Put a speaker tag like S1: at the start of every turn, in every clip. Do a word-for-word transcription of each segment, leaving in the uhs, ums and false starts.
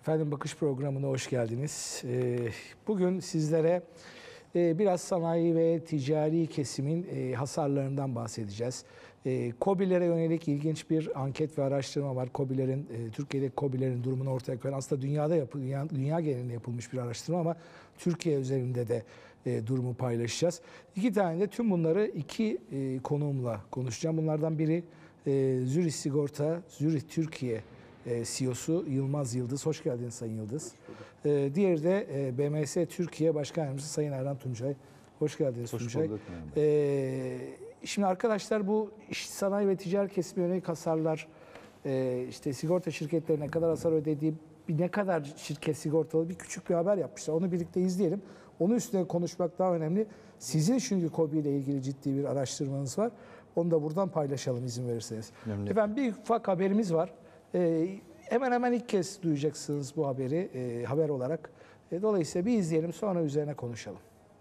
S1: Efendim Bakış programına hoş geldiniz. Bugün sizlere biraz sanayi ve ticari kesimin hasarlarından bahsedeceğiz. KOBİ'lere yönelik ilginç bir anket ve araştırma var. KOBİ'lerin, Türkiye'deki KOBİ'lerin durumunu ortaya koyan, aslında dünyada yapı, dünya, dünya genelinde yapılmış bir araştırma ama Türkiye üzerinde de durumu paylaşacağız. İki tane de tüm bunları iki konuğumla konuşacağım. Bunlardan biri Zürih Sigorta, Zürih Türkiye C E O'su Yılmaz Yıldız. Hoş geldiniz Sayın Yıldız. Ee, diğeri de e, B M S Türkiye Başkan Yardımcısı Sayın Erhan Tuncay. Hoş geldiniz Hoş Tuncay. Bulduk, ee, şimdi arkadaşlar bu iş, sanayi ve ticari kesime yönelik hasarlar, e, işte sigorta şirketleri ne kadar hasar ödediği, bir ne kadar şirket sigortalı bir küçük bir haber yapmışlar. Onu birlikte izleyelim. Onun üstüne konuşmak daha önemli. Sizin çünkü KOBİ ile ilgili ciddi bir araştırmanız var. Onu da buradan paylaşalım izin verirseniz. Memnun. Efendim bir ufak haberimiz var. Ee, hemen hemen ilk kez duyacaksınız bu haberi e, haber olarak. E, dolayısıyla bir izleyelim, sonra üzerine konuşalım.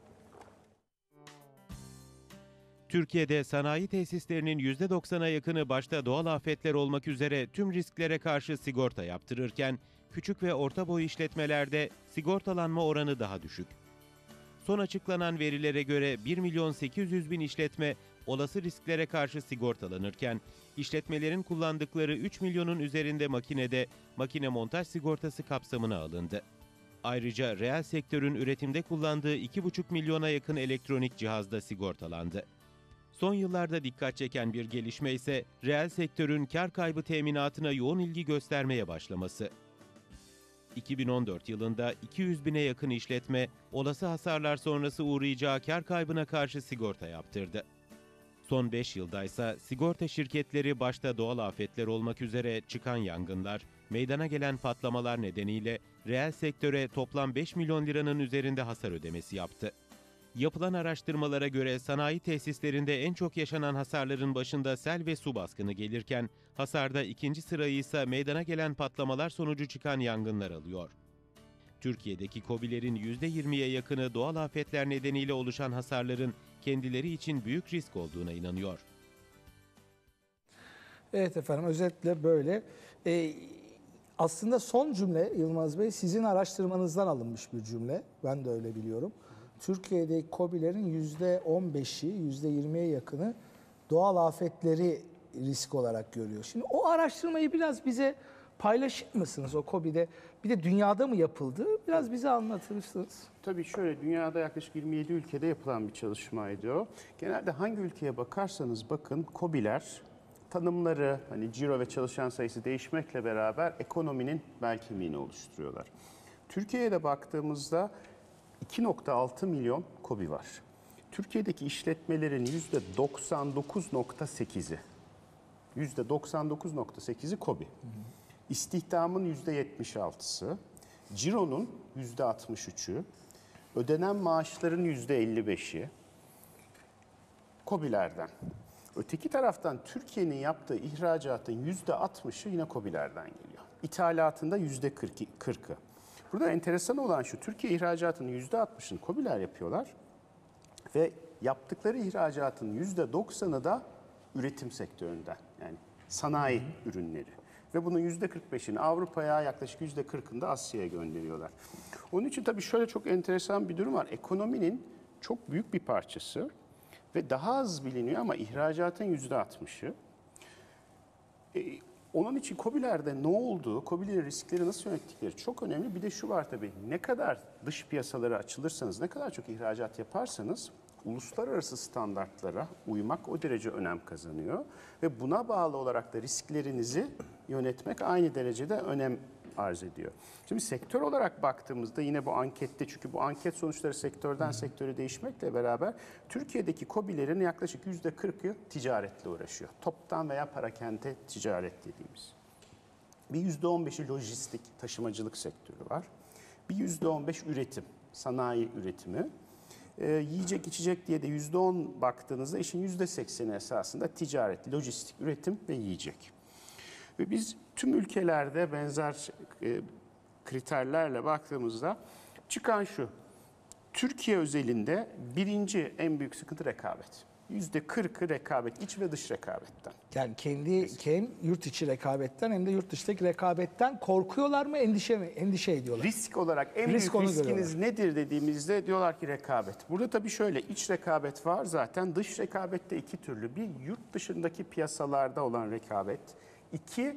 S2: Türkiye'de sanayi tesislerinin yüzde doksana yakını başta doğal afetler olmak üzere tüm risklere karşı sigorta yaptırırken, küçük ve orta boy işletmelerde sigortalanma oranı daha düşük. Son açıklanan verilere göre bir milyon sekiz yüz bin işletme olası risklere karşı sigortalanırken, işletmelerin kullandıkları üç milyonun üzerinde makinede makine montaj sigortası kapsamına alındı. Ayrıca reel sektörün üretimde kullandığı iki buçuk milyona yakın elektronik cihazda sigortalandı. Son yıllarda dikkat çeken bir gelişme ise reel sektörün kar kaybı teminatına yoğun ilgi göstermeye başlaması. iki bin on dört yılında iki yüz bine yakın işletme olası hasarlar sonrası uğrayacağı kar kaybına karşı sigorta yaptırdı. Son beş yılda ise sigorta şirketleri başta doğal afetler olmak üzere çıkan yangınlar, meydana gelen patlamalar nedeniyle reel sektöre toplam beş milyon liranın üzerinde hasar ödemesi yaptı. Yapılan araştırmalara göre sanayi tesislerinde en çok yaşanan hasarların başında sel ve su baskını gelirken, hasarda ikinci sırayı ise meydana gelen patlamalar sonucu çıkan yangınlar alıyor. Türkiye'deki KOBİ'lerin yüzde yirmiye yakını doğal afetler nedeniyle oluşan hasarların kendileri için büyük risk olduğuna inanıyor.
S1: Evet efendim, özetle böyle. Ee, aslında son cümle Yılmaz Bey sizin araştırmanızdan alınmış bir cümle. Ben de öyle biliyorum. Türkiye'deki KOBİ'lerin yüzde on beşi, yüzde yirmiye yakını doğal afetleri risk olarak görüyor. Şimdi o araştırmayı biraz bize paylaşır mısınız o KOBİ'de? Bir de dünyada mı yapıldı? Biraz bize anlatırsınız.
S3: Tabii şöyle, dünyada yaklaşık yirmi yedi ülkede yapılan bir çalışmaydı o. Genelde hangi ülkeye bakarsanız bakın KOBİ'ler tanımları, hani ciro ve çalışan sayısı değişmekle beraber ekonominin bel kemiğini oluşturuyorlar. Türkiye'ye de baktığımızda iki nokta altı milyon KOBİ var. Türkiye'deki işletmelerin yüzde doksan dokuz nokta sekizi, yüzde doksan dokuz nokta sekizi KOBİ. İstihdamın yüzde yetmiş altısı, cironun yüzde altmış üçü, ödenen maaşların yüzde elli beşi KOBİ'lerden. Öteki taraftan Türkiye'nin yaptığı ihracatın yüzde altmışı yine KOBİ'lerden geliyor. İthalatında yüzde kırkı. Burada enteresan olan şu, Türkiye ihracatının yüzde altmışını KOBİ'ler yapıyorlar ve yaptıkları ihracatın yüzde doksanı da üretim sektöründen, yani sanayi Hı-hı. ürünleri. Ve bunun yüzde kırk beşini Avrupa'ya, yaklaşık yüzde kırkını da Asya'ya gönderiyorlar. Onun için tabii şöyle çok enteresan bir durum var. Ekonominin çok büyük bir parçası ve daha az biliniyor ama ihracatın yüzde altmışı. E, Onun için KOBİ'lerde ne olduğu, KOBİ'lerin riskleri nasıl yönettikleri çok önemli. Bir de şu var tabii, ne kadar dış piyasalara açılırsanız, ne kadar çok ihracat yaparsanız uluslararası standartlara uymak o derece önem kazanıyor. Ve buna bağlı olarak da risklerinizi yönetmek aynı derecede önem arz ediyor. Şimdi sektör olarak baktığımızda yine bu ankette, çünkü bu anket sonuçları sektörden sektöre değişmekle beraber Türkiye'deki KOBİ'lerin yaklaşık yüzde kırkı ticaretle uğraşıyor. Toptan veya parakende ticaret dediğimiz. Bir yüzde on beşi lojistik, taşımacılık sektörü var. Bir yüzde on beş üretim, sanayi üretimi. Ee, yiyecek içecek diye de yüzde on baktığınızda işin yüzde sekseni esasında ticaret, lojistik, üretim ve yiyecek. Ve biz tüm ülkelerde benzer e, kriterlerle baktığımızda çıkan şu, Türkiye özelinde birinci en büyük sıkıntı rekabet. yüzde kırkı rekabet, iç ve dış rekabetten.
S1: Yani kendi hem yurt içi rekabetten hem de yurt dışındaki rekabetten korkuyorlar mı, endişe mi? Endişe ediyorlar.
S3: Risk olarak en
S1: Risk
S3: büyük
S1: onu
S3: riskiniz nedir dediğimizde diyorlar ki rekabet. Burada tabii şöyle iç rekabet var zaten. Dış rekabet de iki türlü. Bir yurt dışındaki piyasalarda olan rekabet. İki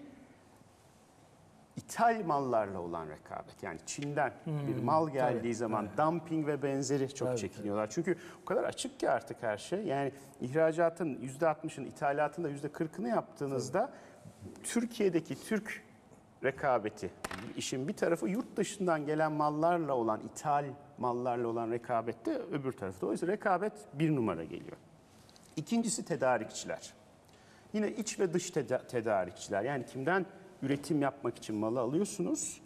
S3: ithal mallarla olan rekabet. Yani Çin'den
S1: Hmm,
S3: bir mal geldiği
S1: tabii,
S3: zaman
S1: evet.
S3: dumping ve benzeri çok
S1: Tabii,
S3: çekiniyorlar. Çünkü o kadar açık ki artık her şey. Yani ihracatın yüzde altmışını, ithalatın da yüzde kırkını yaptığınızda Türkiye'deki Türk rekabeti, işin bir tarafı yurt dışından gelen mallarla olan, ithal mallarla olan rekabette öbür tarafta. Dolayısıyla rekabet bir numara geliyor. İkincisi tedarikçiler. Yine iç ve dış teda- tedarikçiler. Yani kimden üretim yapmak için malı alıyorsunuz?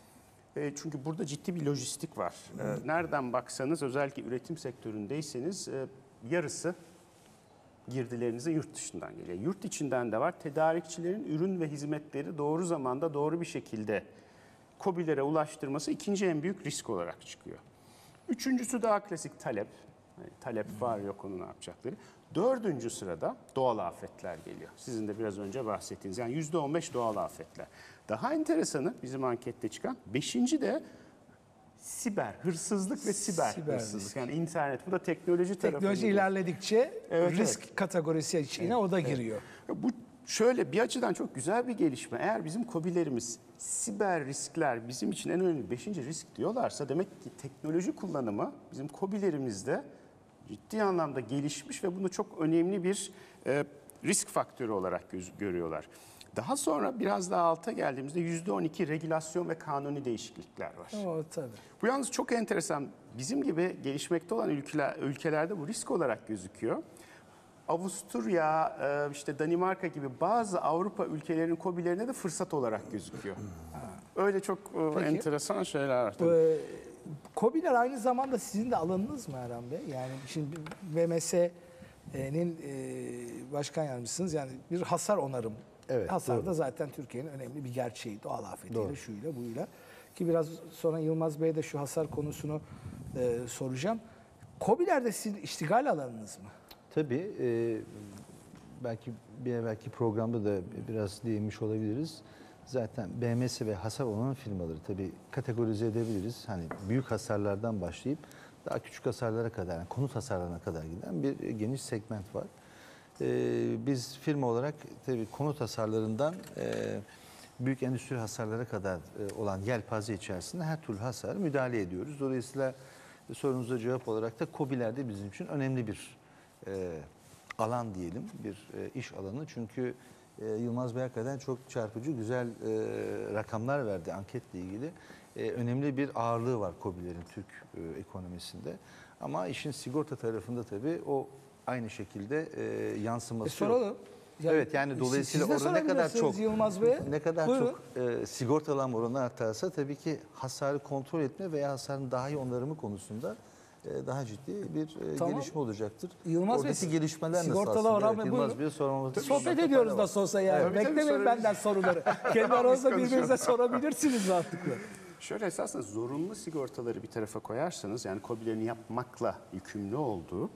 S3: E, çünkü burada ciddi bir lojistik var. E, nereden baksanız özellikle üretim sektöründeyseniz e, yarısı girdilerinize yurt dışından geliyor. Yurt içinden de var. Tedarikçilerin ürün ve hizmetleri doğru zamanda doğru bir şekilde KOBİ'lere ulaştırması ikinci en büyük risk olarak çıkıyor. Üçüncüsü daha klasik talep. Yani talep var yok onu ne yapacakları. Dördüncü sırada doğal afetler geliyor. Sizin de biraz önce bahsettiğiniz yani yüzde on beş doğal afetler. Daha enteresanı bizim ankette çıkan beşinci de siber hırsızlık ve siber,
S1: Siber
S3: hırsızlık.
S1: risk.
S3: Yani internet bu da teknoloji tarafı.
S1: Teknoloji ilerledikçe
S3: Evet,
S1: risk kategorisi içine o da giriyor.
S3: Bu şöyle bir açıdan çok güzel bir gelişme. Eğer bizim KOBİ'lerimiz siber riskler bizim için en önemli beşinci risk diyorlarsa demek ki teknoloji kullanımı bizim KOBİ'lerimizde ciddi anlamda gelişmiş ve bunu çok önemli bir e, risk faktörü olarak göz, görüyorlar. Daha sonra biraz daha alta geldiğimizde yüzde on iki regülasyon ve kanuni değişiklikler var.
S1: O tabii.
S3: Bu yalnız çok enteresan. Bizim gibi gelişmekte olan ülkeler, ülkelerde bu risk olarak gözüküyor. Avusturya, e, işte Danimarka gibi bazı Avrupa ülkelerinin KOBİ'lerine de fırsat olarak gözüküyor. Öyle çok e,
S1: Peki.
S3: enteresan şeyler var. tabii.
S1: Ee, KOBİ'ler aynı zamanda sizin de alanınız mı Erhan Bey? Yani şimdi V M S'nin e, başkan yardımcısınız. Yani bir hasar onarım.
S4: Evet,
S1: Hasar da
S4: doğru.
S1: zaten Türkiye'nin önemli bir gerçeği. Doğal afetiyle,
S4: Doğru.
S1: şuyla, buyla. Ki biraz sonra Yılmaz Bey'e de şu hasar konusunu e, soracağım. KOBİ'ler de sizin iştigal alanınız mı?
S4: Tabii e, belki bir evvelki programda da biraz değinmiş olabiliriz. Zaten B M S ve hasar onarım firmaları tabii kategorize edebiliriz. Hani büyük hasarlardan başlayıp daha küçük hasarlara kadar, yani konut hasarlarına kadar giden bir geniş segment var. E, biz firma olarak tabii konut hasarlarından e, büyük endüstri hasarlara kadar e, olan yelpaze içerisinde her türlü hasara müdahale ediyoruz. Dolayısıyla sorunuza cevap olarak da KOBİ'ler de bizim için önemli bir e, alan diyelim, bir e, iş alanı. Çünkü e, Yılmaz Bey hakikaten çok çarpıcı, güzel e, rakamlar verdi anketle ilgili. E, önemli bir ağırlığı var KOBİ'lerin Türk e, ekonomisinde. Ama işin sigorta tarafında tabii o aynı şekilde e, yansıması
S1: E, soralım.
S4: yok.
S1: Yani
S4: Evet, yani
S1: siz-
S4: dolayısıyla
S1: siz de
S4: orada ne kadar
S1: sorabilirsiniz
S4: çok
S1: Yılmaz Bey'e.
S4: ne kadar
S1: Buyurun.
S4: çok e, sigortalanma oranı artarsa tabii ki hasarı kontrol etme veya hasarın daha iyi onarımı konusunda e, daha ciddi bir e,
S1: Tamam.
S4: gelişme olacaktır.
S1: Yılmaz Bey,
S4: Oradaki gelişmeler nasıl
S1: sigortalı
S4: aslında?
S1: oran
S4: Evet,
S1: ve
S4: Yılmaz
S1: buyurun.
S4: Bey'e sormamızda
S1: Sohbet ediyoruz nasıl olsa yani.
S3: Tabii, tabii,
S1: Beklemeyin
S3: sorabiliriz.
S1: benden soruları. Kendi aranızda birbirinize
S3: konuşuyoruz.
S1: sorabilirsiniz rahatlıkla.
S3: Şöyle esasında zorunlu sigortaları bir tarafa koyarsanız yani KOBİ'lerin yapmakla yükümlü olduğu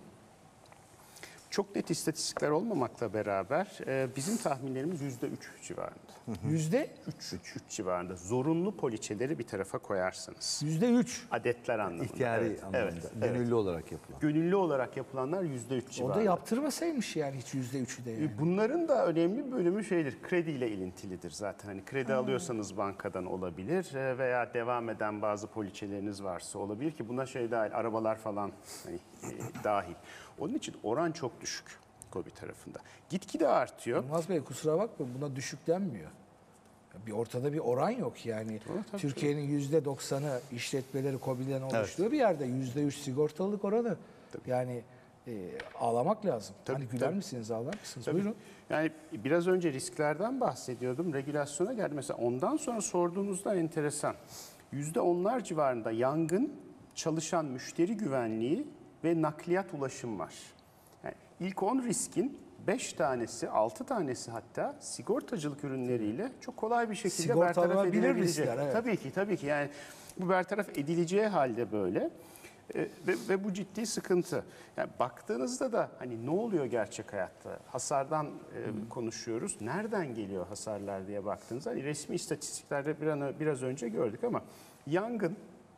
S3: çok net istatistikler olmamakla beraber e, bizim tahminlerimiz yüzde üç civarında.
S1: Yüzde?
S3: Üç, üç, üç civarında. Zorunlu poliçeleri bir tarafa koyarsanız.
S1: Yüzde üç.
S3: Adetler anlamında.
S4: İhtiyari
S3: evet,
S4: anlamda,
S3: evet,
S4: gönüllü
S3: evet.
S4: olarak yapılan.
S3: Gönüllü olarak yapılanlar yüzde üç
S1: O
S3: civarında.
S1: da yaptırmasaymış yani hiç yüzde üçü de yani.
S3: E, Bunların da önemli bir bölümü şeydir, krediyle ilintilidir zaten. Hani kredi alıyorsanız bankadan olabilir e, veya devam eden bazı poliçeleriniz varsa olabilir ki buna şey dahil, arabalar falan hani, e, dahil. Onun için oran çok düşük KOBİ tarafında. Gitgide artıyor.
S1: Yılmaz Bey kusura bakma buna düşük denmiyor. Bir ortada bir oran yok yani.
S3: tabii,
S1: Türkiye'nin yüzde doksanı işletmeleri KOBİ'den oluştuğu bir yerde yüzde üç sigortalılık oranı. Yani e, ağlamak lazım.
S3: Tabii,
S1: hani güler
S3: tabii.
S1: misiniz ağlar mısınız?
S3: Tabii.
S1: Buyurun.
S3: Yani biraz önce risklerden bahsediyordum. Regülasyona geldi. Mesela ondan sonra sorduğunuzda enteresan. Yüzde onlar civarında yangın, çalışan müşteri güvenliği ve nakliyat ulaşım var. Yani ilk on riskin beş tanesi, altı tanesi hatta sigortacılık ürünleriyle çok kolay bir şekilde bertaraf
S1: Sigortalanabilir
S3: edilebilecek.
S1: riskler, evet.
S3: Tabii ki, tabii ki. Yani bu bertaraf edileceği halde böyle. E, ve, ve bu ciddi sıkıntı. Yani baktığınızda da hani ne oluyor gerçek hayatta? Hasardan e, konuşuyoruz. Nereden geliyor hasarlar diye baktığınızda hani resmi istatistiklerde bir an, biraz önce gördük ama yangın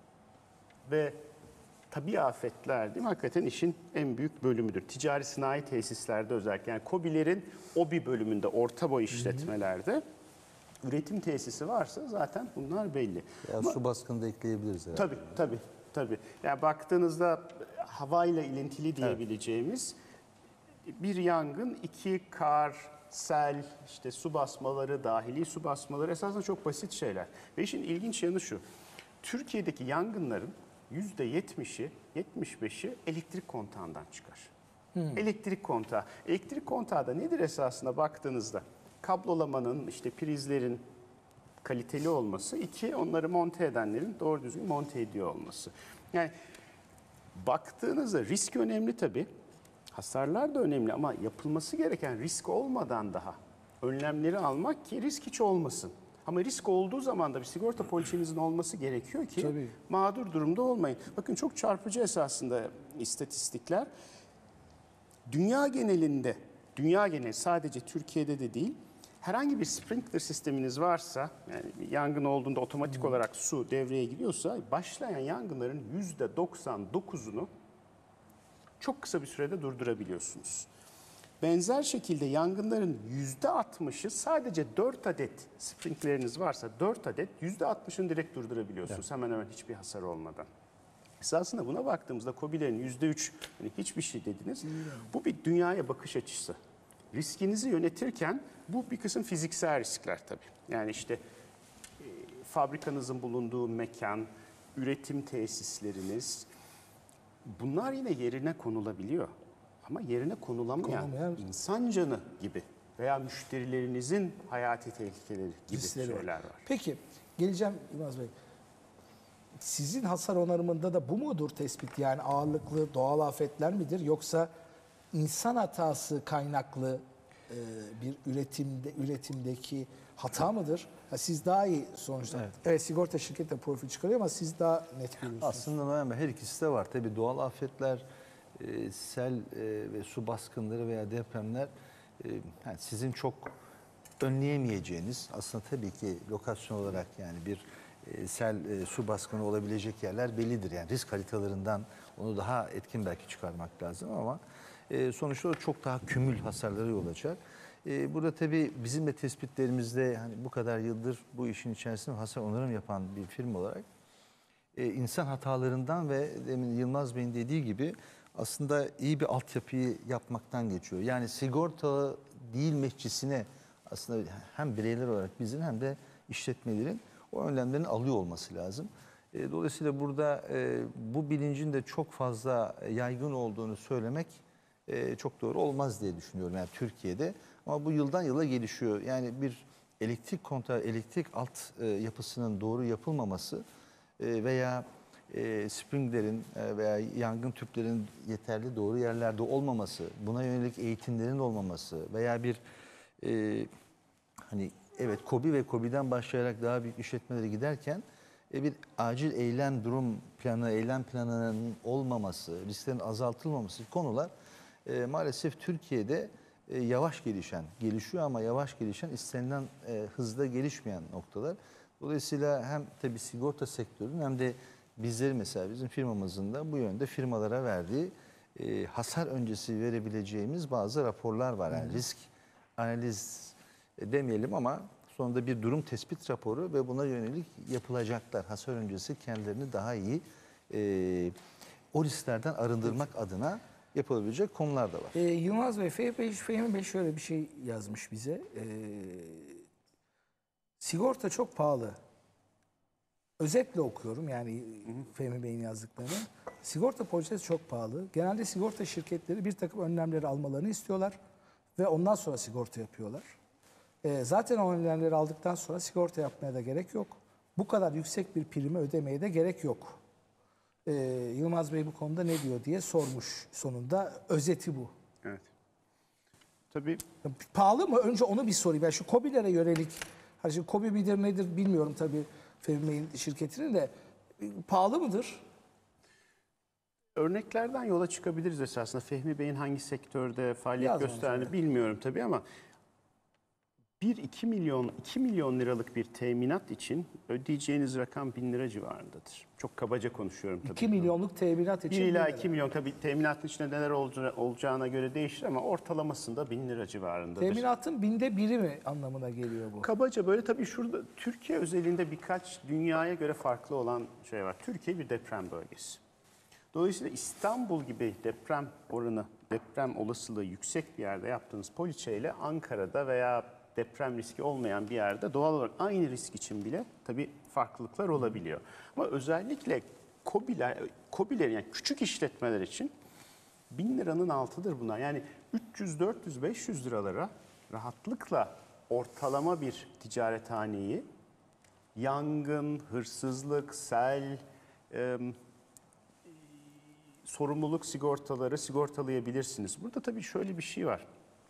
S3: ve tabii afetler değil mi? Hakikaten işin en büyük bölümüdür. Ticari sanayi tesislerde özellikle yani KOBİ'lerin o bir bölümünde orta boy işletmelerde üretim tesisi varsa zaten bunlar belli.
S4: Ya
S3: Ama,
S4: su baskını da ekleyebiliriz herhalde.
S3: tabii tabii tabii. Yani baktığınızda havayla ilintili diyebileceğimiz bir yangın, iki kar, sel, işte su basmaları, dahili su basmaları esasında çok basit şeyler. Ve işin ilginç yanı şu. Türkiye'deki yangınların yüzde yetmişi, yetmiş beşi elektrik kontağından çıkar. Hmm. Elektrik kontağı. Elektrik kontağı da nedir esasında baktığınızda? Kablolamanın, işte prizlerin kaliteli olması, iki onları monte edenlerin doğru düzgün monte ediyor olması. Yani baktığınızda risk önemli tabii. Hasarlar da önemli ama yapılması gereken risk olmadan daha önlemleri almak ki risk hiç olmasın. Ama risk olduğu zaman da bir sigorta poliçenizin olması gerekiyor ki
S1: Tabii.
S3: mağdur durumda olmayın. Bakın çok çarpıcı esasında istatistikler. Dünya genelinde, dünya geneli sadece Türkiye'de de değil, herhangi bir sprinkler sisteminiz varsa, yani bir yangın olduğunda otomatik hmm. olarak su devreye giriyorsa, başlayan yangınların yüzde doksan dokuzunu çok kısa bir sürede durdurabiliyorsunuz. Benzer şekilde yangınların yüzde altmışı sadece dört adet sprinkleriniz varsa dört adet yüzde altmışını direkt durdurabiliyorsunuz. Evet. Hemen hemen hiçbir hasar olmadan. Esasında buna baktığımızda KOBİ'lerin yüzde üç hani hiçbir şey dediniz. Hmm. Bu bir dünyaya bakış açısı. Riskinizi yönetirken bu bir kısım fiziksel riskler tabii. Yani işte e, fabrikanızın bulunduğu mekan, üretim tesisleriniz bunlar yine yerine konulabiliyor. Ama yerine konulamayan Konulmayan. insan canı gibi veya müşterilerinizin hayati tehlikeleri gibi
S1: Riskleri
S3: şeyler var.
S1: var. Peki geleceğim Yılmaz Bey. Sizin hasar onarımında da bu mudur tespit? Yani ağırlıklı doğal afetler midir yoksa insan hatası kaynaklı e, bir üretimde üretimdeki hata mıdır? Ha, siz daha iyi sonuçta. Evet. evet sigorta şirketi de profil çıkarıyor ama siz daha net görüyorsunuz.
S4: Aslında her ikisi de var. Tabii doğal afetler, e, sel e, ve su baskınları veya depremler e, yani sizin çok önleyemeyeceğiniz aslında tabii ki lokasyon olarak yani bir e, sel, e, su baskını olabilecek yerler bellidir. Yani risk haritalarından onu daha etkin belki çıkarmak lazım ama e, sonuçta o çok daha kümül hasarları yol açar. E, burada tabii bizim de tespitlerimizde hani bu kadar yıldır bu işin içerisinde hasar onarım yapan bir firma olarak e, insan hatalarından ve demin Yılmaz Bey'in dediği gibi aslında iyi bir altyapıyı yapmaktan geçiyor. Yani sigorta değil meclisine aslında hem bireyler olarak bizim hem de işletmelerin o önlemlerin alıyor olması lazım. E, dolayısıyla burada e, bu bilincin de çok fazla yaygın olduğunu söylemek e, çok doğru olmaz diye düşünüyorum yani Türkiye'de. Ama bu yıldan yıla gelişiyor. Yani bir elektrik kontağı, elektrik alt e, yapısının doğru yapılmaması e, veya e, springlerin e, veya yangın tüplerin yeterli doğru yerlerde olmaması, buna yönelik eğitimlerin olmaması veya bir e, hani evet KOBİ ve KOBİ'den başlayarak daha büyük işletmelere giderken e, bir acil eylem durum planı, eylem planının olmaması, risklerin azaltılmaması konular e, maalesef Türkiye'de e, yavaş gelişen, gelişiyor ama yavaş gelişen, istenilen e, hızda gelişmeyen noktalar. Dolayısıyla hem tabii sigorta sektörünün hem de bizleri mesela bizim firmamızın da bu yönde firmalara verdiği e, hasar öncesi verebileceğimiz bazı raporlar var. Yani risk analiz demeyelim ama sonunda bir durum tespit raporu ve buna yönelik yapılacaklar. Hasar öncesi kendilerini daha iyi e, o risklerden arındırmak evet. adına yapılabilecek konular da var.
S1: Ee, Yılmaz Bey, Fehmi Bey şöyle bir şey yazmış bize. Ee, sigorta çok pahalı. Özetle okuyorum yani Fehmi Bey'in yazdıklarını. Sigorta poliçesi çok pahalı. Genelde sigorta şirketleri bir takım önlemleri almalarını istiyorlar ve ondan sonra sigorta yapıyorlar. Ee, zaten o önlemleri aldıktan sonra sigorta yapmaya da gerek yok. Bu kadar yüksek bir primi ödemeye de gerek yok. Ee, Yılmaz Bey bu konuda ne diyor diye sormuş sonunda. Özeti bu.
S3: Evet. Tabii.
S1: Pahalı mı? Önce onu bir sorayım. Ben şu KOBİ'lere yönelik, hani şimdi KOBİ midir nedir bilmiyorum tabii Fehmi Bey'in şirketinin de. Pahalı mıdır?
S3: Örneklerden yola çıkabiliriz esasında. Fehmi Bey'in hangi sektörde faaliyet
S1: Yazmanız,
S3: gösterdiğini
S1: evet.
S3: bilmiyorum tabii ama bir iki milyon iki milyon liralık bir teminat için ödeyeceğiniz rakam bin lira civarındadır. Çok kabaca konuşuyorum tabii.
S1: iki milyonluk teminat için
S3: bir ila
S1: bin lira.
S3: iki milyon tabii teminatın içinde neler olaca- olacağına göre değişir ama ortalamasında bin lira civarındadır.
S1: Teminatın binde biri mi anlamına geliyor bu?
S3: Kabaca böyle tabii şurada Türkiye özelinde birkaç dünyaya göre farklı olan şey var. Türkiye bir deprem bölgesi. Dolayısıyla İstanbul gibi deprem oranı, deprem olasılığı yüksek bir yerde yaptığınız poliçeyle Ankara'da veya deprem riski olmayan bir yerde doğal olarak aynı risk için bile tabii farklılıklar olabiliyor. Ama özellikle KOBİ'ler, KOBİ'lerin yani küçük işletmeler için bin liranın altıdır bunlar. Yani üç yüz, dört yüz, beş yüz liralara rahatlıkla ortalama bir ticarethaneyi yangın, hırsızlık, sel, e, sorumluluk sigortaları sigortalayabilirsiniz. Burada tabii şöyle bir şey var.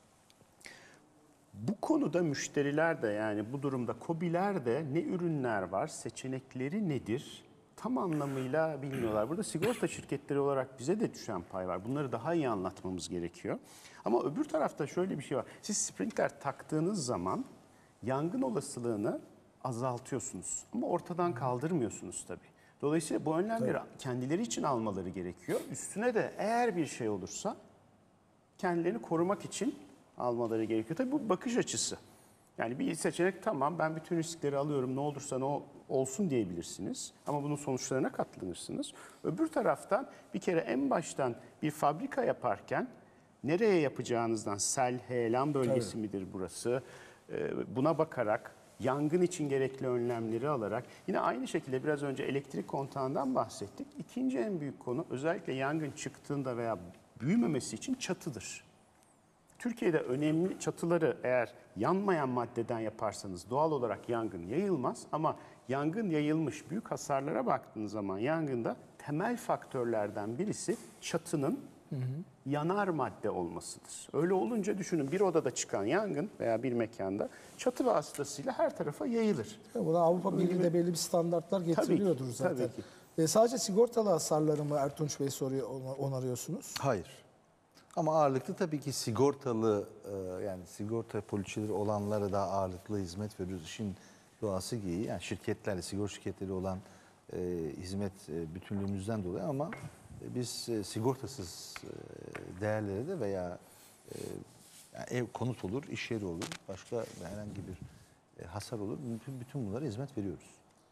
S3: Bu konuda müşteriler de yani bu durumda KOBİ'ler de ne ürünler var, seçenekleri nedir tam anlamıyla bilmiyorlar. Burada sigorta şirketleri olarak bize de düşen pay var. Bunları daha iyi anlatmamız gerekiyor. Ama öbür tarafta şöyle bir şey var. Siz sprinkler taktığınız zaman yangın olasılığını azaltıyorsunuz. Ama ortadan kaldırmıyorsunuz tabii. Dolayısıyla bu önlemleri kendileri için almaları gerekiyor. Üstüne de eğer bir şey olursa kendilerini korumak için almaları gerekiyor. Tabii bu bakış açısı. Yani bir seçenek tamam ben bütün riskleri alıyorum ne olursa ne olsun diyebilirsiniz. Ama bunun sonuçlarına katlanırsınız. Öbür taraftan bir kere en baştan bir fabrika yaparken nereye yapacağınızdan sel, heyelan bölgesi
S1: Tabii.
S3: midir burası? Buna bakarak yangın için gerekli önlemleri alarak yine aynı şekilde biraz önce elektrik kontağından bahsettik. İkinci en büyük konu özellikle yangın çıktığında veya büyümemesi için çatıdır. Türkiye'de önemli çatıları eğer yanmayan maddeden yaparsanız doğal olarak yangın yayılmaz ama yangın yayılmış büyük hasarlara baktığınız zaman yangında temel faktörlerden birisi çatının hı hı. yanar madde olmasıdır. Öyle olunca düşünün bir odada çıkan yangın veya bir mekanda çatı vasıtasıyla her tarafa yayılır.
S1: Buna Avrupa Birliği'de belli bir standartlar getiriliyordur
S3: Tabii ki,
S1: zaten.
S3: tabii ki.
S1: E, sadece sigortalı hasarları mı Ertunç Bey soruyor, onarıyorsunuz?
S4: Hayır. Ama ağırlıklı tabii ki sigortalı e, yani sigorta poliçeleri olanlara daha ağırlıklı hizmet veriyoruz. İşin doğası gereği yani şirketlerle sigorta şirketleri olan e, hizmet e, bütünlüğümüzden dolayı ama e, biz e, sigortasız e, değerlere de veya e, yani ev konut olur, iş yeri olur, başka herhangi bir e, hasar olur. Bütün, bütün bunlara hizmet veriyoruz.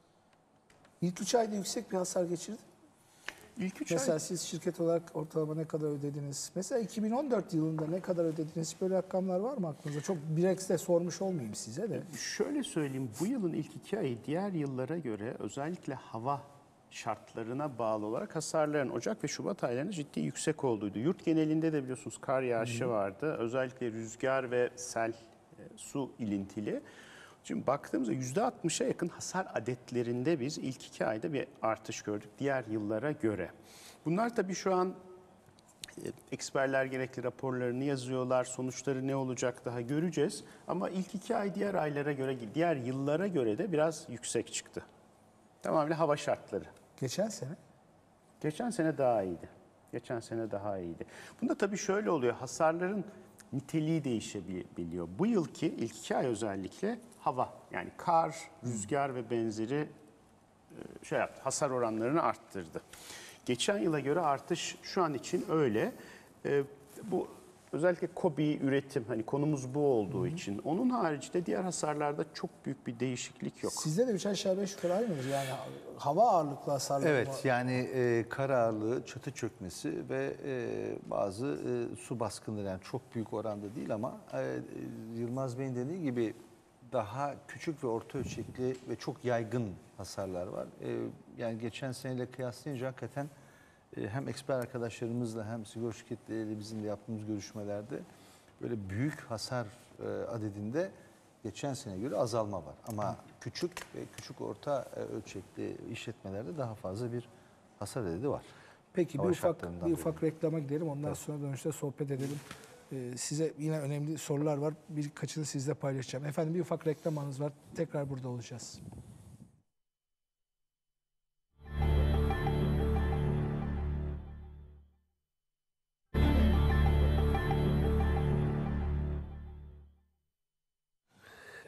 S1: İlk üç ayda yüksek bir hasar geçirdi.
S3: İlk üç
S1: Mesela
S3: ay...
S1: siz şirket olarak ortalama ne kadar ödediniz? Mesela iki bin on dört yılında ne kadar ödediniz? Böyle rakamlar var mı aklınızda? Çok Birex'te sormuş olmayayım size de.
S3: Şöyle söyleyeyim, bu yılın ilk iki ayı diğer yıllara göre özellikle hava şartlarına bağlı olarak hasarların Ocak ve Şubat aylarında ciddi yüksek olduğuydu. Yurt genelinde de biliyorsunuz kar yağışı vardı. Özellikle rüzgar ve sel, e, su ilintili. Şimdi baktığımızda yüzde altmışa yakın hasar adetlerinde biz ilk iki ayda bir artış gördük diğer yıllara göre. Bunlar tabii şu an e, eksperler gerekli raporlarını yazıyorlar. Sonuçları ne olacak daha göreceğiz. Ama ilk iki ay diğer aylara göre, diğer yıllara göre de biraz yüksek çıktı. Tamamen hava şartları.
S1: Geçen sene?
S3: Geçen sene daha iyiydi. Geçen sene daha iyiydi. Bunda tabii şöyle oluyor. Hasarların niteliği değişebiliyor. Bu yılki ilk iki ay özellikle hava yani kar, rüzgar ve benzeri şey yaptı. Hasar oranlarını arttırdı. Geçen yıla göre artış şu an için öyle. Bu özellikle KOBİ üretim hani konumuz bu olduğu Hı-hı. için. Onun haricinde diğer hasarlarda çok büyük bir değişiklik yok.
S1: Sizde de üç aşağı beş yukarı aynı mıdır? Yani hava ağırlıklı hasarlar
S4: Evet
S1: mı?
S4: yani e, kar ağırlığı, çatı çökmesi ve e, bazı e, su baskınları yani çok büyük oranda değil ama e, Yılmaz Bey'in dediği gibi daha küçük ve orta ölçekli ve çok yaygın hasarlar var. E, yani geçen seneyle kıyaslayınca hakikaten e, hem eksper arkadaşlarımızla hem sigorta şirketleriyle bizim de yaptığımız görüşmelerde böyle büyük hasar e, adedinde geçen sene göre azalma var. Ama küçük ve küçük orta ölçekli işletmelerde daha fazla bir hasar adedi var.
S1: Peki
S4: Hava
S1: bir ufak
S4: şartlarından
S1: bir ufak
S4: dolayı.
S1: reklama gidelim. Ondan
S4: Evet.
S1: sonra dönüşte sohbet edelim. Ee, size yine önemli sorular var. Birkaçını sizle paylaşacağım. Efendim bir ufak reklam anınız var. Tekrar burada olacağız.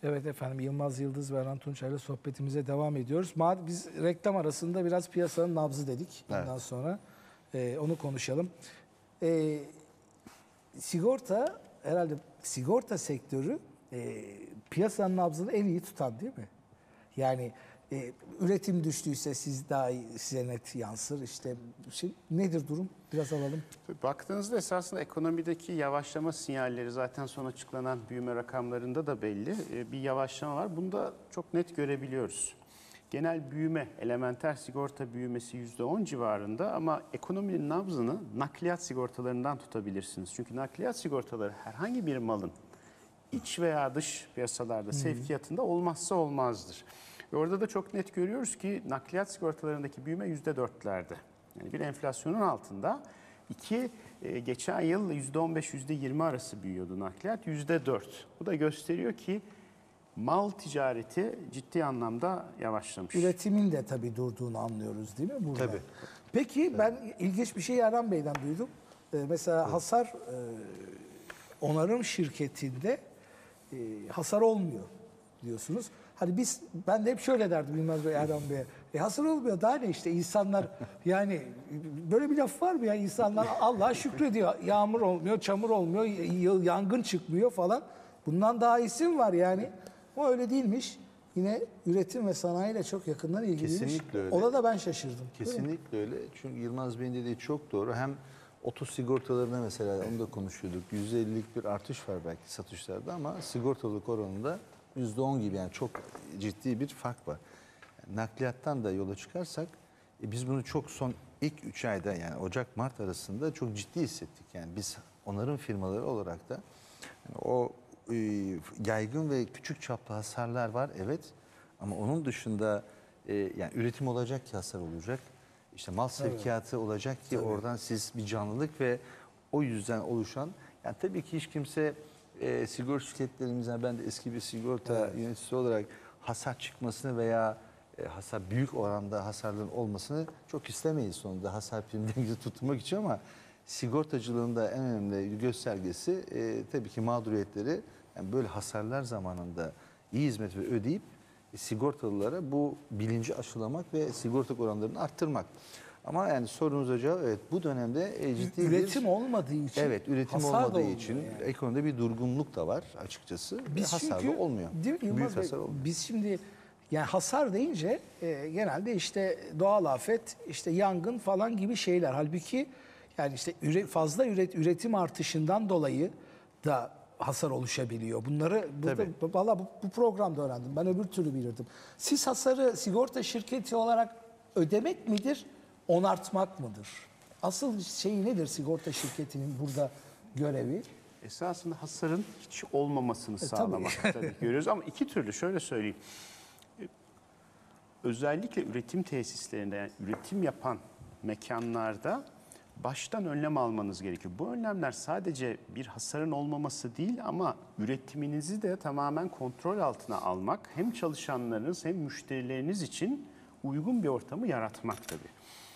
S1: Evet efendim, Yılmaz Yıldız ve Erhan Tunçay ile sohbetimize devam ediyoruz. Madem biz reklam arasında biraz piyasanın nabzı dedik. Bundan
S4: Evet.
S1: sonra e, onu konuşalım. E, sigorta herhalde sigorta sektörü e, piyasanın nabzını en iyi tutan değil mi? Yani e, üretim düştüyse siz daha iyi, size net yansır. İşte şey, nedir durum? Biraz alalım.
S3: Baktığınızda esasında ekonomideki yavaşlama sinyalleri zaten son açıklanan büyüme rakamlarında da belli. Ee, Bir yavaşlama var. Bunu da çok net görebiliyoruz. Genel büyüme, elementer sigorta büyümesi yüzde on civarında ama ekonominin nabzını nakliyat sigortalarından tutabilirsiniz. Çünkü nakliyat sigortaları herhangi bir malın iç veya dış piyasalarda sevkiyatında olmazsa olmazdır. Ve orada da çok net görüyoruz ki nakliyat sigortalarındaki büyüme yüzde dörtlerde. Yani bir enflasyonun altında. İki, e, geçen yıl yüzde on beş yüzde yirmi arası büyüyordu nakliyat, yüzde dört. Bu da gösteriyor ki mal ticareti ciddi anlamda yavaşlamış.
S1: Üretimin de tabii durduğunu anlıyoruz değil mi burada?
S4: Tabii.
S1: Peki ben ilginç bir şey Erhan Bey'den duydum. Ee, mesela hasar e, onarım şirketinde e, hasar olmuyor diyorsunuz. Hani biz, ben de hep şöyle derdim Yılmaz Bey, Erhan Bey'e. E hasar olmuyor, daha ne işte insanlar, yani böyle bir laf var mı ya, insanlar Allah'a şükrediyor. Yağmur olmuyor, çamur olmuyor, y- yangın çıkmıyor falan. Bundan daha iyisi mi var yani? O öyle değilmiş. Yine üretim ve sanayiyle çok yakından ilgiliymiş.
S4: Kesinlikle öyle.
S1: Ona da ben şaşırdım.
S4: Kesinlikle öyle. Çünkü Yılmaz Bey'in dediği çok doğru. Hem oto sigortalarına mesela onu da konuşuyorduk. yüzde ellilik bir artış var belki satışlarda ama sigortalılık oranında yüzde on gibi, yani çok ciddi bir fark var. Yani nakliyattan da yola çıkarsak e, biz bunu çok son ilk üç ayda, yani Ocak-Mart arasında çok ciddi hissettik. Yani biz onarım firmaları olarak da yani o e, yaygın ve küçük çaplı hasarlar var, evet, ama onun dışında e, yani üretim olacak ki hasar olacak. İşte mal sevkiyatı olacak ki oradan siz bir canlılık ve o yüzden oluşan, yani tabii ki hiç kimse e, sigorta şirketlerimizden, ben de eski bir sigorta yöneticisi olarak hasar çıkmasını veya e, hasar büyük oranda hasarların olmasını çok istemeyiz sonunda hasar primlerimizi tutmak için, ama sigortacılığın da en önemli göstergesi e, tabii ki mağduriyetleri, yani böyle hasarlar zamanında iyi hizmet ve ödeyip e, sigortalılara bu bilinci aşılamak ve sigorta oranlarını arttırmak. Ama yani sorunuza cevap, evet, bu dönemde e, ciddi
S1: Üretim
S4: bir...
S1: olmadığı için,
S4: Evet, üretim
S1: hasar da
S4: olmadığı
S1: olmuyor
S4: için
S1: yani.
S4: ekonomide bir durgunluk da var açıkçası. Ve
S1: Biz
S4: hasar
S1: çünkü,
S4: da olmuyor.
S1: değil mi Yılmaz
S4: Büyük
S1: Bey,
S4: hasar olmuyor.
S1: biz şimdi yani hasar deyince e, genelde işte doğal afet, işte yangın falan gibi şeyler. Halbuki yani işte üre, fazla üret, üretim artışından dolayı da hasar oluşabiliyor. Bunları burada, valla bu, bu programda öğrendim. Ben öbür türlü bilirdim. Siz hasarı sigorta şirketi olarak ödemek midir, onartmak mıdır? Asıl şey nedir sigorta şirketinin burada görevi?
S3: Esasında hasarın hiç olmamasını
S1: tabii.
S3: sağlamak tabii ki görüyoruz. Ama iki türlü, şöyle söyleyeyim. Ee, Özellikle üretim tesislerinde, yani üretim yapan mekanlarda baştan önlem almanız gerekiyor. Bu önlemler sadece bir hasarın olmaması değil ama üretiminizi de tamamen kontrol altına almak, hem çalışanlarınız hem müşterileriniz için uygun bir ortamı yaratmak tabii.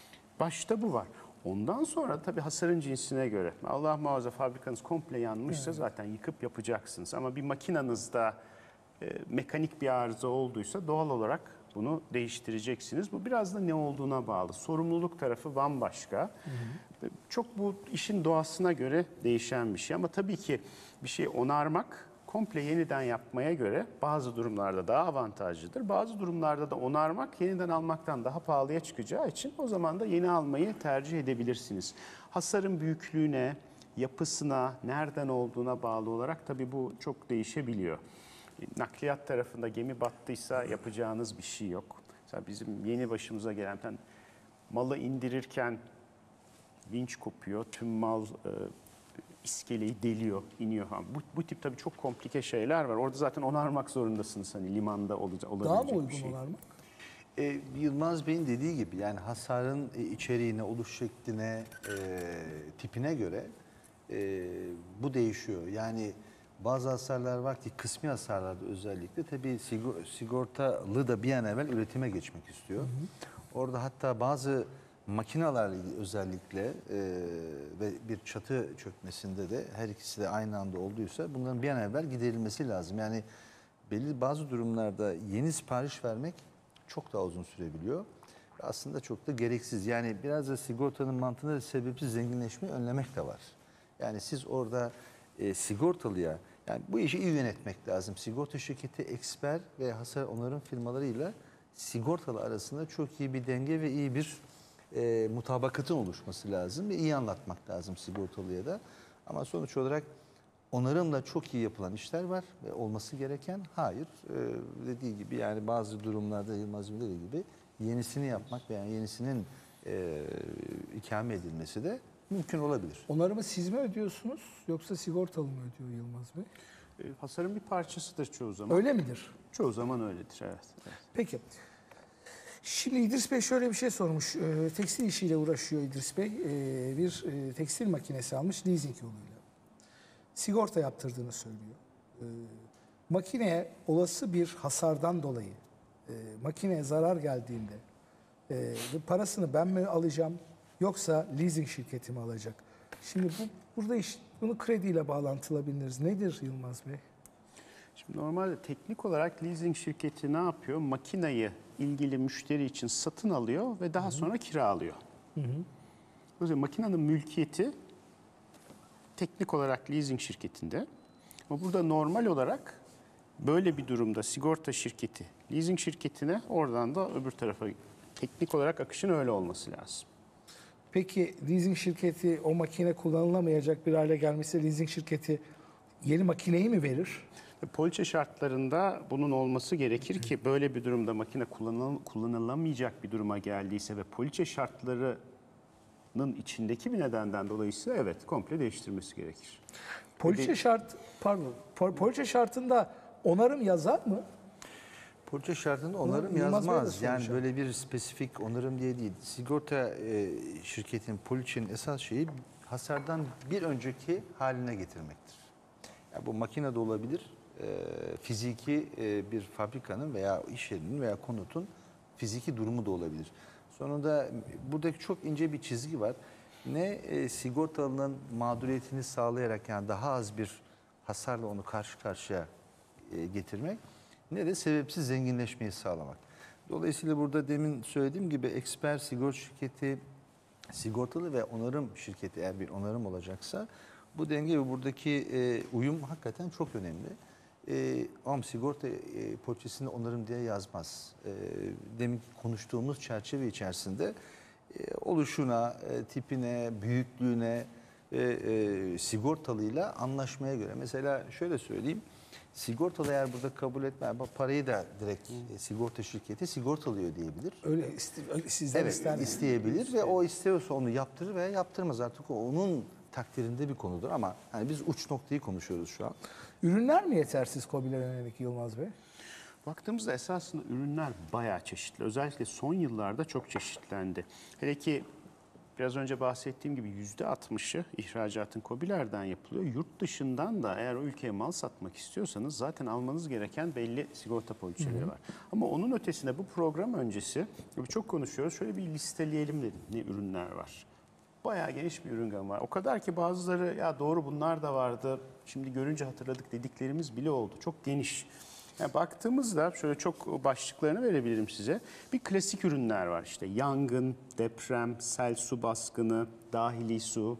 S3: Başta bu var. Ondan sonra tabii hasarın cinsine göre, Allah muhafaza fabrikanız komple yanmışsa zaten yıkıp yapacaksınız. Ama bir makinanızda e, mekanik bir arıza olduysa doğal olarak bunu değiştireceksiniz. Bu biraz da ne olduğuna bağlı. Sorumluluk tarafı bambaşka. Hı hı. Çok bu işin doğasına göre değişen bir şey. Ama tabii ki bir şey onarmak, komple yeniden yapmaya göre bazı durumlarda daha avantajlıdır. Bazı durumlarda da onarmak yeniden almaktan daha pahalıya çıkacağı için o zaman da yeni almayı tercih edebilirsiniz. Hasarın büyüklüğüne, yapısına, nereden olduğuna bağlı olarak tabii bu çok değişebiliyor. Nakliyat tarafında gemi battıysa yapacağınız bir şey yok. Mesela bizim yeni başımıza gelen malı indirirken vinç kopuyor, tüm mal e, iskeleyi deliyor, iniyor. Bu, bu tip tabii çok komplike şeyler var. Orada zaten onarmak zorundasınız, hani limanda olacak, olabilecek
S1: Daha mı uygun
S3: bir şey.
S1: onarmak?
S4: E, Yılmaz Bey'in dediği gibi, yani hasarın e, içeriğine, oluş şekline, e, tipine göre e, bu değişiyor. Yani bazı hasarlar var ki kısmi hasarlarda özellikle tabii sigor, sigortalı da bir an evvel üretime geçmek istiyor. Hı hı. Orada hatta bazı makinelerle özellikle e, ve bir çatı çökmesinde de her ikisi de aynı anda olduysa bunların bir an evvel giderilmesi lazım. Yani belli bazı durumlarda yeni sipariş vermek çok daha uzun sürebiliyor. Ve aslında çok da gereksiz. Yani biraz da sigortanın mantığında da sebepsiz zenginleşmeyi önlemek de var. Yani siz orada e, sigortalıya, yani bu işi iyi yönetmek lazım. Sigorta şirketi, eksper ve hasar onarım firmalarıyla sigortalı arasında çok iyi bir denge ve iyi bir e, mutabakatın oluşması lazım ve iyi anlatmak lazım sigortalıya da. Ama sonuç olarak onarımla çok iyi yapılan işler var ve olması gereken hayır. E, dediği gibi yani bazı durumlarda Yılmaz Bey dediği gibi yenisini yapmak veya yenisinin e, ikame edilmesi de mümkün olabilir.
S1: Onarımı siz mi ödüyorsunuz yoksa sigortalı mı ödüyor Yılmaz Bey?
S3: E, hasarın bir parçasıdır çoğu zaman.
S1: Öyle midir?
S3: Çoğu zaman öyledir, evet. evet.
S1: Peki. Şimdi İdris Bey şöyle bir şey sormuş. Ee, tekstil işiyle uğraşıyor İdris Bey. Ee, bir e, tekstil makinesi almış leasing yoluyla. Sigorta yaptırdığını söylüyor. Ee, makineye olası bir hasardan dolayı e, makineye zarar geldiğinde e, bu parasını ben mi alacağım yoksa leasing şirketi mi alacak? Şimdi bu burada iş, bunu krediyle bağlantılabiliriz. Nedir Yılmaz Bey?
S3: Şimdi normalde teknik olarak leasing şirketi ne yapıyor? Makinayı ilgili müşteri için satın alıyor ve daha sonra kiralıyor.
S1: Hı hı.
S3: Dolayısıyla makinenin mülkiyeti teknik olarak leasing şirketinde. Ama burada normal olarak böyle bir durumda sigorta şirketi leasing şirketine, oradan da öbür tarafa, teknik olarak akışın öyle olması lazım.
S1: Peki leasing şirketi o makine kullanılamayacak bir hale gelmesi leasing şirketi yeni makineyi mi verir?
S3: Poliçe şartlarında bunun olması gerekir ki böyle bir durumda makine kullanıl- kullanılamayacak bir duruma geldiyse ve poliçe şartlarının içindeki bir nedenden dolayıysa evet komple değiştirmesi gerekir.
S1: Poliçe şart pardon po- poliçe şartında onarım yazar mı?
S4: Poliçe şartında onarım
S1: Yılmaz Bey de
S4: yazmaz. Yani
S1: sormuş.
S4: böyle bir spesifik onarım diye değil. Sigorta e, şirketinin, poliçenin esas şeyi hasardan bir önceki haline getirmektir. Yani bu makine de olabilir, e, fiziki e, bir fabrikanın veya iş yerinin veya konutun fiziki durumu da olabilir. Sonunda buradaki çok ince bir çizgi var. Ne e, sigortalının mağduriyetini sağlayarak yani daha az bir hasarla onu karşı karşıya e, getirmek, ne de sebepsiz zenginleşmeyi sağlamak. Dolayısıyla burada demin söylediğim gibi eksper sigorta şirketi, sigortalı ve onarım şirketi eğer bir onarım olacaksa bu denge ve buradaki e, uyum hakikaten çok önemli. E, ama sigorta e, poliçesinde onarım diye yazmaz. E, demin konuştuğumuz çerçeve içerisinde e, oluşuna, e, tipine, büyüklüğüne ve e, sigortalıyla anlaşmaya göre. Mesela şöyle söyleyeyim. Sigortalı eğer burada kabul etmez, parayı da direkt e, sigorta şirketi sigortalıyor diyebilir.
S1: Öyle, iste, öyle sizden
S4: Evet,
S1: ister mi?
S4: isteyebilir ve o istiyorsa onu yaptırır veya yaptırmaz, artık o onun takdirinde bir konudur ama hani biz uç noktayı konuşuyoruz şu an.
S1: Ürünler mi yetersiz KOBİ'lere yönelik Yılmaz Bey?
S3: Baktığımızda esasında ürünler bayağı çeşitli. Özellikle son yıllarda çok çeşitlendi. Hele ki biraz önce bahsettiğim gibi yüzde altmışı ihracatın KOBİ'lerden yapılıyor. Yurt dışından da eğer o ülkeye mal satmak istiyorsanız zaten almanız gereken belli sigorta poliçeleri var. Ama onun ötesinde bu program öncesi çok konuşuyoruz. Şöyle bir listeleyelim dedim ne ürünler var. Bayağı geniş bir ürün gamı var. O kadar ki bazıları ya doğru bunlar da vardı, şimdi görünce hatırladık dediklerimiz bile oldu. Çok geniş. Yani baktığımızda şöyle çok başlıklarını verebilirim size. Bir klasik ürünler var işte yangın, deprem, sel su baskını, dahili su,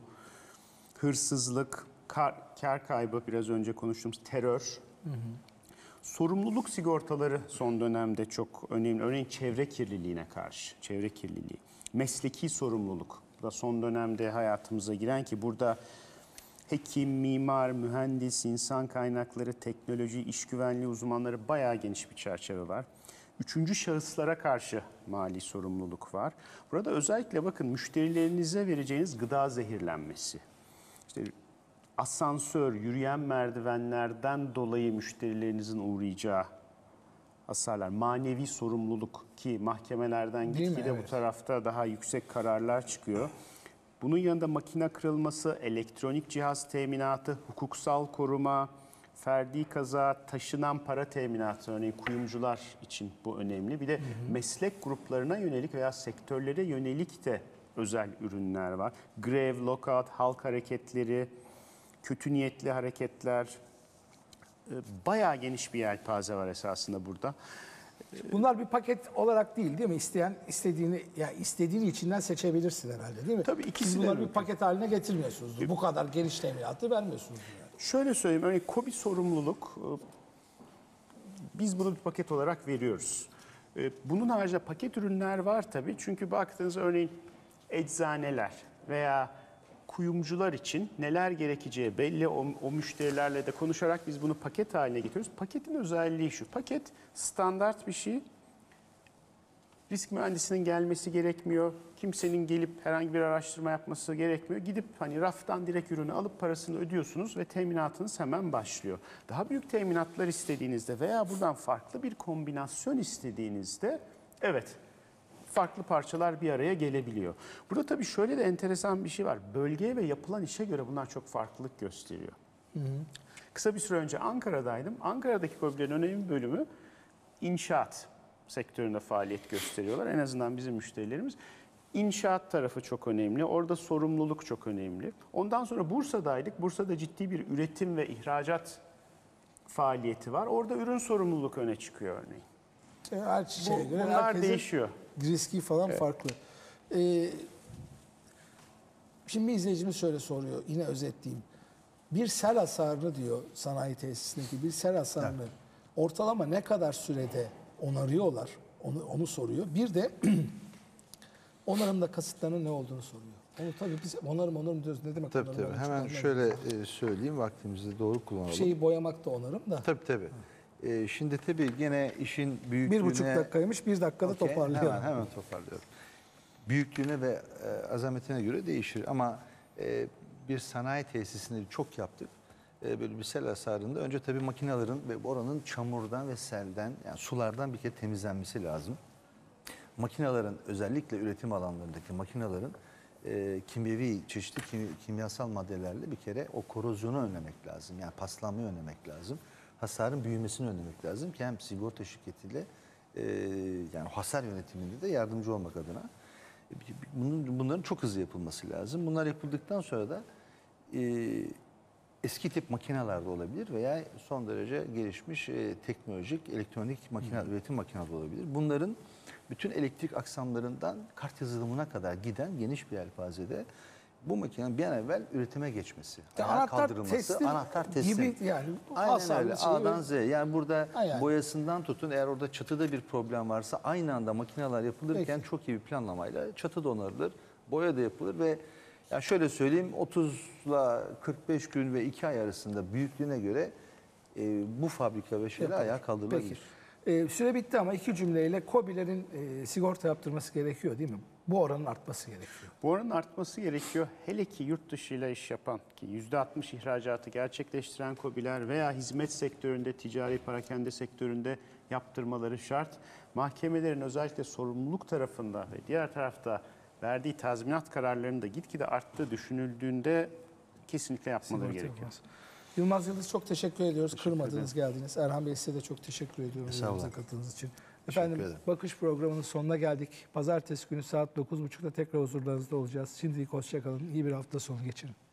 S3: hırsızlık, kar, kar kaybı, biraz önce konuştuğumuz terör. Hı hı. Sorumluluk sigortaları son dönemde çok önemli. Örneğin çevre kirliliğine karşı, çevre kirliliği. Mesleki sorumluluk. Bu da son dönemde hayatımıza giren ki burada hekim, mimar, mühendis, insan kaynakları, teknoloji, iş güvenliği uzmanları bayağı geniş bir çerçeve var. Üçüncü şahıslara karşı mali sorumluluk var. Burada özellikle bakın müşterilerinize vereceğiniz gıda zehirlenmesi. İşte asansör, yürüyen merdivenlerden dolayı müşterilerinizin uğrayacağı hasarlar, manevi sorumluluk ki mahkemelerden
S1: Değil mi?
S3: gitgide
S1: Evet.
S3: bu tarafta daha yüksek kararlar çıkıyor. Bunun yanında makine kırılması, elektronik cihaz teminatı, hukuksal koruma, ferdi kaza, taşınan para teminatı, örneğin kuyumcular için bu önemli. Bir de hı hı. meslek gruplarına yönelik veya sektörlere yönelik de özel ürünler var. Grev, lockout, halk hareketleri, kötü niyetli hareketler, E, bayağı geniş bir yelpaze var esasında burada.
S1: Bunlar bir paket olarak değil değil mi? İsteyen istediğini ya istediğini içinden seçebilirsin herhalde değil mi?
S3: Tabii, ikisi
S1: Siz
S3: de
S1: bunları bir
S3: mümkün.
S1: paket haline getirmiyorsunuz. Bu kadar geniş teminatı vermiyorsunuz. Yani.
S3: Şöyle söyleyeyim, örneğin KOBİ sorumluluk, e, biz bunu bir paket olarak veriyoruz. E, Bunun haricinde paket ürünler var tabii. Çünkü baktığınız örneğin eczaneler veya kuyumcular için neler gerekeceği belli. O, o müşterilerle de konuşarak biz bunu paket haline getiriyoruz. Paketin özelliği şu, paket standart bir şey. Risk mühendisinin gelmesi gerekmiyor. Kimsenin gelip herhangi bir araştırma yapması gerekmiyor. Gidip hani raftan direkt ürünü alıp parasını ödüyorsunuz ve teminatınız hemen başlıyor. Daha büyük teminatlar istediğinizde veya buradan farklı bir kombinasyon istediğinizde evet farklı parçalar bir araya gelebiliyor. Burada tabii şöyle de enteresan bir şey var. Bölgeye ve yapılan işe göre bunlar çok farklılık gösteriyor. Hı hı. Kısa bir süre önce Ankara'daydım. Ankara'daki KOBİ'lerin önemli bir bölümü inşaat sektöründe faaliyet gösteriyorlar. En azından bizim müşterilerimiz. İnşaat tarafı çok önemli. Orada sorumluluk çok önemli. Ondan sonra Bursa'daydık. Bursa'da ciddi bir üretim ve ihracat faaliyeti var. Orada ürün sorumluluk öne çıkıyor örneğin.
S1: Her şeye
S3: Bu,
S1: göre
S3: bunlar
S1: herkesin
S3: değişiyor.
S1: riski falan farklı. Ee, şimdi bir izleyicimiz şöyle soruyor. Yine özetleyeyim. Bir sel hasarını diyor sanayi tesisindeki bir sel hasarını ortalama ne kadar sürede onarıyorlar? Onu, onu soruyor. Bir de onarımda kasıtlarının ne olduğunu soruyor. Onu tabii biz onarım onarım diyoruz. Ne demek
S4: Tabii
S1: onarım?
S4: tabii.
S1: Onu
S4: Hemen
S1: çok
S4: şöyle
S1: anlamadım.
S4: e, söyleyeyim, vaktimizi doğru kullanalım.
S1: Şeyi boyamak da onarım da.
S4: Tabii tabii. E, şimdi tabii gene işin büyüklüğüne...
S1: Bir buçuk dakikaymış, bir dakikada
S4: Okey,
S1: toparlayalım.
S4: Hemen, hemen toparlıyorum. Büyüklüğüne ve e, azametine göre değişir ama e, bir sanayi tesisini çok yaptık. E, böyle bir sel hasarında önce tabii makinelerin ve oranın çamurdan ve selden, yani sulardan bir kere temizlenmesi lazım. Makinelerin, özellikle üretim alanlarındaki makinelerin e, kimyevi, çeşitli kim, kimyasal maddelerle bir kere o korozyonu önlemek lazım. Yani paslanmayı önlemek lazım. Hasarın büyümesini önlemek lazım ki hem sigorta şirketiyle e, yani hasar yönetiminde de yardımcı olmak adına. Bunun, bunların çok hızlı yapılması lazım. Bunlar yapıldıktan sonra da e, eski tip makineler de olabilir veya son derece gelişmiş e, teknolojik elektronik makine, hmm. üretim makineleri olabilir. Bunların bütün elektrik aksamlarından kart yazılımına kadar giden geniş bir yelpazede bu makinenin bir an evvel üretime geçmesi,
S1: Ya
S4: ayağa
S1: anahtar
S4: kaldırılması,
S1: teslim
S4: anahtar teslim.
S1: gibi yani.
S4: Aynen öyle.
S1: Şeyi
S4: A'dan Z'ye. Yani burada
S1: Aynen.
S4: boyasından tutun, eğer orada çatıda bir problem varsa aynı anda makineler yapılırken
S1: Peki.
S4: çok iyi bir planlamayla çatı da onarılır, boya da yapılır ve ya şöyle söyleyeyim, otuzla kırk beş gün ve iki ay arasında büyüklüğüne göre e, bu fabrika ve şeyler
S1: Yapılır.
S4: ayağa kaldırılabilir.
S1: Peki. Ee, süre bitti ama iki cümleyle KOBİ'lerin e, sigorta yaptırması gerekiyor değil mi? Bu oranın artması gerekiyor.
S3: Bu oranın artması gerekiyor. Hele ki yurt dışıyla iş yapan ki yüzde altmış ihracatı gerçekleştiren KOBİ'ler veya hizmet sektöründe, ticari parakende sektöründe yaptırmaları şart. Mahkemelerin özellikle sorumluluk tarafında ve diğer tarafta verdiği tazminat kararlarının da gitgide arttığı düşünüldüğünde kesinlikle yapmaları
S1: Sigorta
S3: gerekiyor.
S1: yapmaz. Yılmaz Yıldız çok teşekkür ediyoruz.
S3: Teşekkür
S1: Kırmadınız, geldiniz. Erhan Bey size de çok teşekkür ediyorum
S4: Sağ olun.
S1: yayınımıza katıldığınız için.
S4: Teşekkür
S1: Efendim
S4: ederim.
S1: Bakış programının sonuna geldik. Pazartesi günü saat dokuz buçukta tekrar huzurlarınızda olacağız. Şimdilik hoşça kalın. İyi bir hafta sonu geçirin.